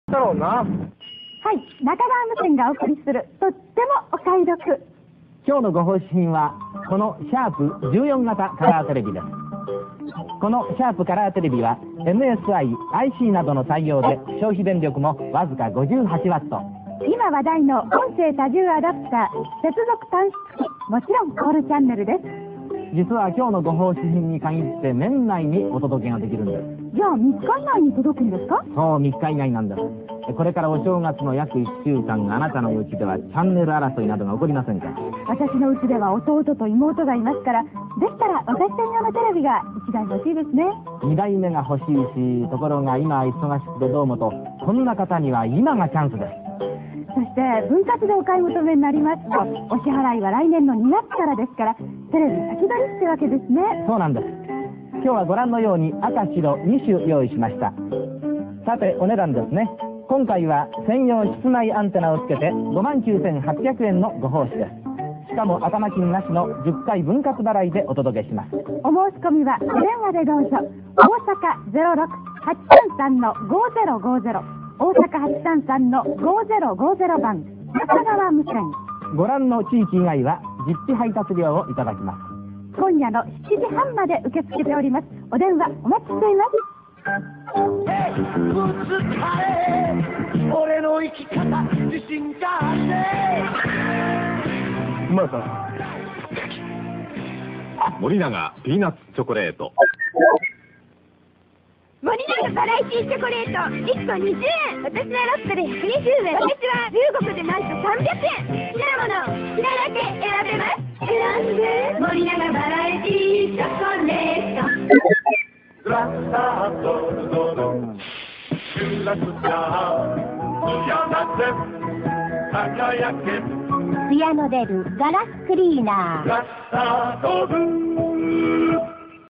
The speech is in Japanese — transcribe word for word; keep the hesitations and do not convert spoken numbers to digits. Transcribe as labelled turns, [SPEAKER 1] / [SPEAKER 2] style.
[SPEAKER 1] だろうな。
[SPEAKER 2] はい、中川無線がお送りするとってもお買い得。
[SPEAKER 3] 今日のご奉仕品はこのシャープじゅうよん型カラーテレビです。このシャープカラーテレビは エヌエスアイ、アイシー などの対応で消費電力もわずか ごじゅうはちワット。
[SPEAKER 2] 今話題の音声多重アダプター、接続端子付き、もちろんコールチャンネルです。
[SPEAKER 3] 実は今日のご奉仕品に限って年内にお届けができるんです。
[SPEAKER 2] じゃあみっか以内に届くんですか？
[SPEAKER 3] そう、みっか以内なんです。これからお正月の約いっしゅうかん、あなたのうちではチャンネル争いなどが起こりませんか？
[SPEAKER 2] 私のうちでは弟と妹がいますから、でしたら私専用のテレビがいちだい欲しいですね。
[SPEAKER 3] にだいめが欲しいし、ところが今忙しくてどうもと、こんな方には今がチャンスです。
[SPEAKER 2] そして分割でお買い求めになりますと、お支払いは来年のにがつからですから、テレビ先取りってわけですね。
[SPEAKER 3] そうなんです。今日はご覧のように赤白に種用意しました。さてお値段ですね。今回は専用室内アンテナをつけて ごまんきゅうせんはっぴゃくえんのご奉仕です。しかも頭金なしのじゅっかい分割払いでお届けします。
[SPEAKER 2] お申し込みはお電話でどうぞ。大阪 ゼロろく はちさんさん ごゼロごゼロ、大阪 はちさんさん ごゼロごゼロ 番中川無線。
[SPEAKER 3] ご覧の地域以外は実費配達料をいただきます。
[SPEAKER 2] 今夜のしちじはんまで受け付けております。お電話お待ちしています。
[SPEAKER 1] 俺の生き方自信があってまた
[SPEAKER 4] 森永ピーナッツチョコレート。
[SPEAKER 5] 森永バラエティチョコレートいっこにじゅうえん。私のロットでひゃくにじゅうえん。私はじゅうごこでなんとさんびゃくえん。好きなもの好きなだけ選べます。選んで森永バラエティチョコレート。
[SPEAKER 1] グラッサードルドルシュラスターやがて輝け
[SPEAKER 5] 艶の出るガラスクリーナー。
[SPEAKER 1] グラッサードル